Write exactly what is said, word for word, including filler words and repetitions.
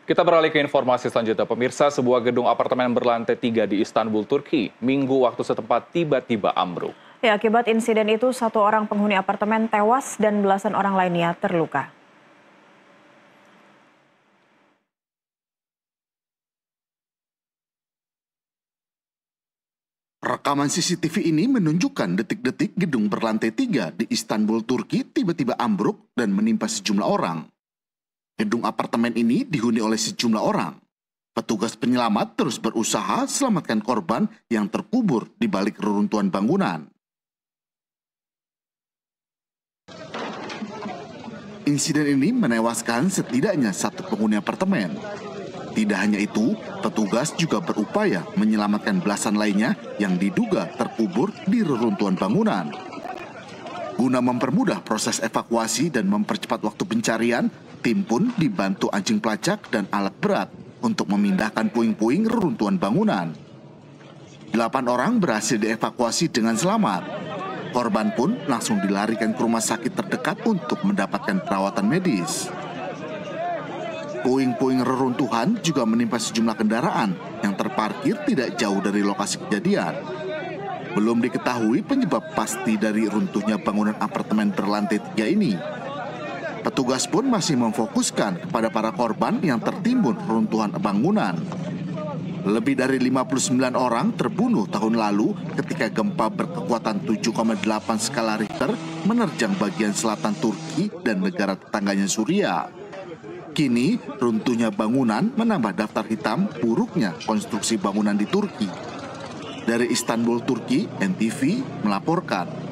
Kita beralih ke informasi selanjutnya. Pemirsa, sebuah gedung apartemen berlantai tiga di Istanbul, Turki, Minggu waktu setempat tiba-tiba ambruk. Ya, akibat insiden itu, satu orang penghuni apartemen tewas dan belasan orang lainnya terluka. Rekaman C C T V ini menunjukkan detik-detik gedung berlantai tiga di Istanbul, Turki tiba-tiba ambruk dan menimpa sejumlah orang. Gedung apartemen ini dihuni oleh sejumlah orang. Petugas penyelamat terus berusaha selamatkan korban yang terkubur di balik reruntuhan bangunan. Insiden ini menewaskan setidaknya satu penghuni apartemen. Tidak hanya itu, petugas juga berupaya menyelamatkan belasan lainnya yang diduga terkubur di reruntuhan bangunan. Guna mempermudah proses evakuasi dan mempercepat waktu pencarian, tim pun dibantu anjing pelacak dan alat berat untuk memindahkan puing-puing reruntuhan bangunan. Delapan orang berhasil dievakuasi dengan selamat. Korban pun langsung dilarikan ke rumah sakit terdekat untuk mendapatkan perawatan medis. Puing-puing reruntuhan juga menimpa sejumlah kendaraan yang terparkir tidak jauh dari lokasi kejadian. Belum diketahui penyebab pasti dari runtuhnya bangunan apartemen berlantai tiga ini. Petugas pun masih memfokuskan kepada para korban yang tertimbun runtuhan bangunan. Lebih dari lima puluh sembilan orang terbunuh tahun lalu ketika gempa berkekuatan tujuh koma delapan skala Richter menerjang bagian selatan Turki dan negara tetangganya Suriah. Kini, runtuhnya bangunan menambah daftar hitam buruknya konstruksi bangunan di Turki. Dari Istanbul, Turki, N T V melaporkan.